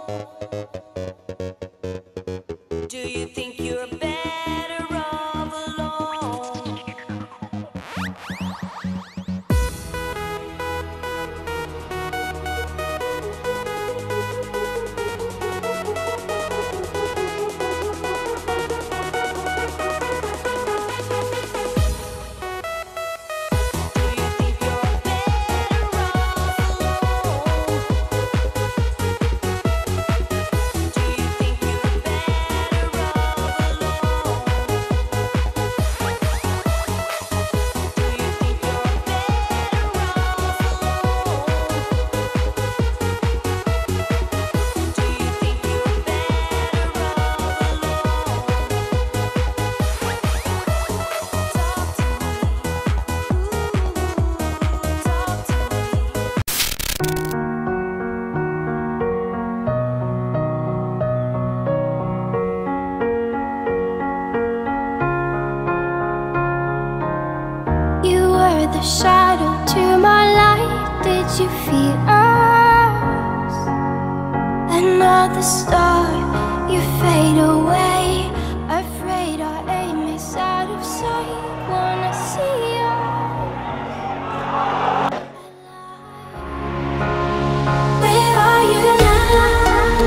Do you think you're better off alone? The shadow to my light, did you feel us? Another star, you fade away. Afraid our aim is out of sight. Wanna see us. Where are you now?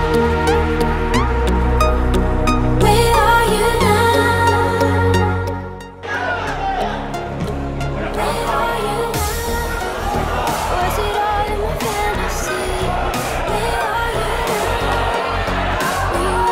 Where are you now? Was it all in my fantasy? Where are you now? Were you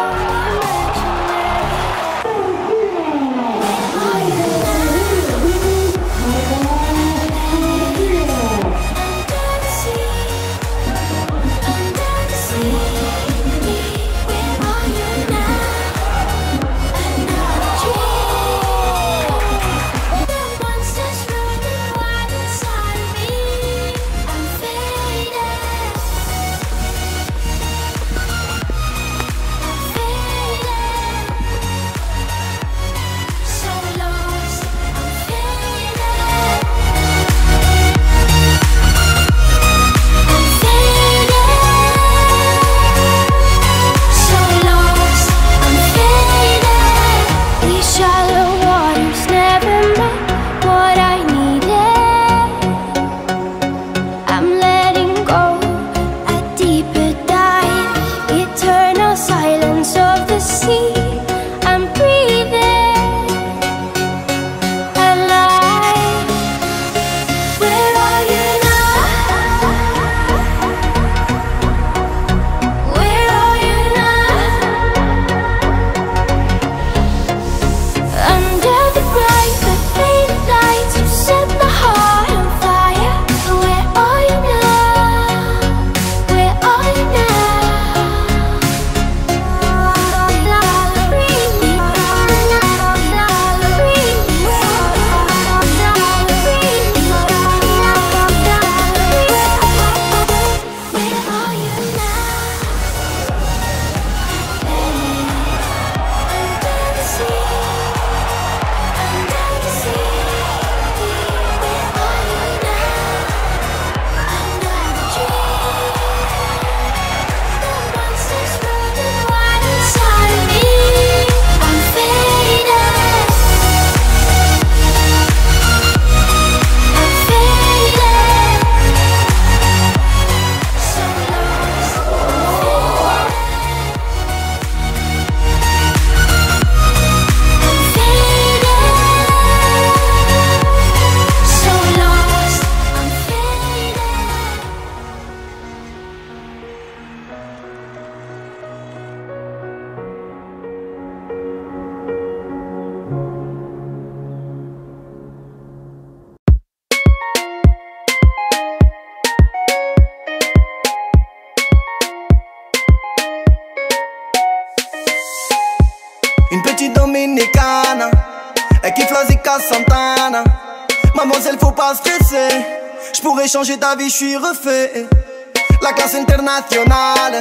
Une petite dominicane, elle kiffe la Zika Santana. Mademoiselle, faut pas stresser, j'pourrais changer ta vie, j'suis refait. La classe internationale,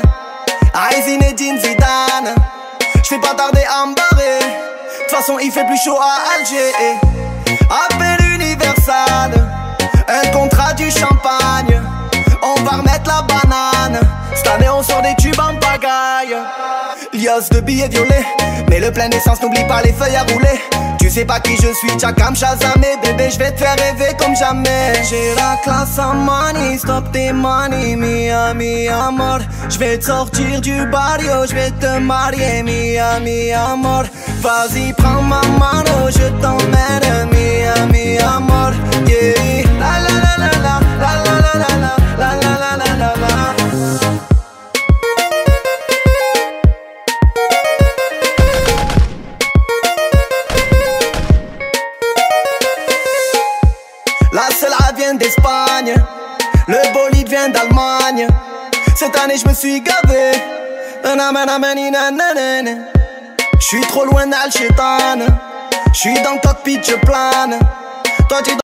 Zinedine Zidane. J'fais pas tarder à me barrer, de toute façon il fait plus chaud à Alger. Appel Universal, un contrat du champagne. On va remettre la banane. Cette année on sort des tubes en pagaille. Lios de billets violets, mais le plein d'essence, n'oublie pas les feuilles à rouler. Tu sais pas qui je suis, Chakam Shazamé. Bébé, je vais te faire rêver comme jamais. J'ai la classe en money, stop tes money, mi amor. Je vais te sortir du barrio, je vais te marier, mi amor. Vas-y, prends ma mano, je t'emmène, mi amor. Yeah, la la la la la, la la la la la, la la la la la. La Cela vient d'Espagne, le bolide vient d'Allemagne. Cette année je me suis gavé. J'suis trop loin d'Al-Chétan. J'suis dans le cockpit, je plane. Toi tu